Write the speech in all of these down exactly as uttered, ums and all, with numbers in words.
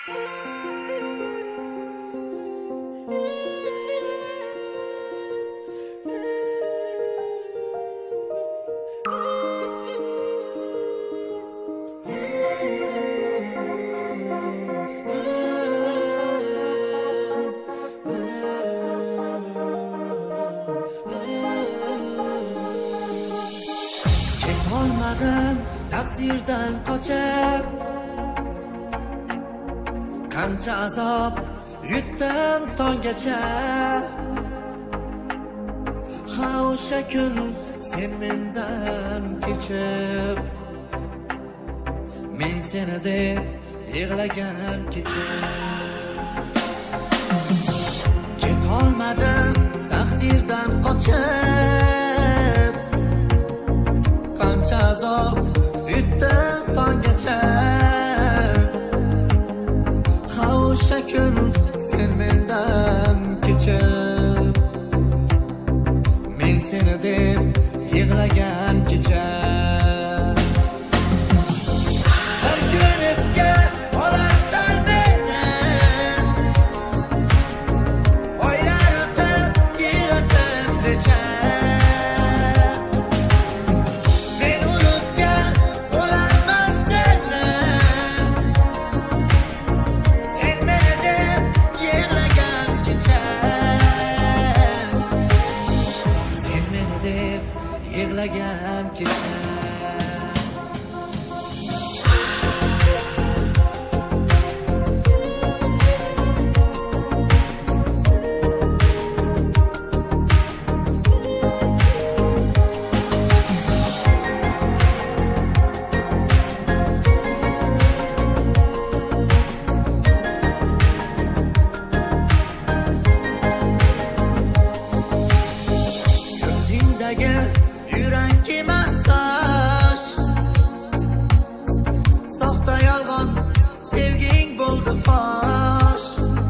Ketolmadim taqdirdan qochib, qancha azob yutdim tonggacha. Ha o'sha kun sen mendan kechib, men seni deb yig'lagan kecha. Ketolmadim taqdirdan qochib, qancha azob yutdim tonggacha. Ha o'sha kun sen mendan kechib, men seni deb yig'lagan kecha. Bir kun esga olasan meni, oylar o'tib yil o'tib necha. Men unutgan bo'laman seni, sen meni deb yig'lagan kecha. Sen meni deb yig'lagan kecha. Ko'zingdagi yurak emas tosh, soxta yolg'on sevging bo'ldi fosh.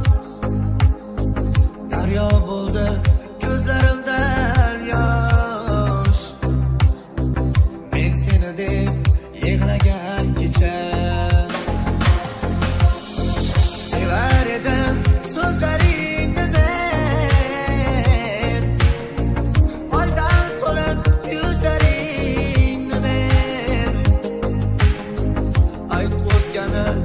Daryo bo'ldi ko'zlarimdan yosh, men seni deb yig'lagan kecha. Sevar edim so'zlaringni men, oydan to'lib yuzlaringni men. Ayt o'zgani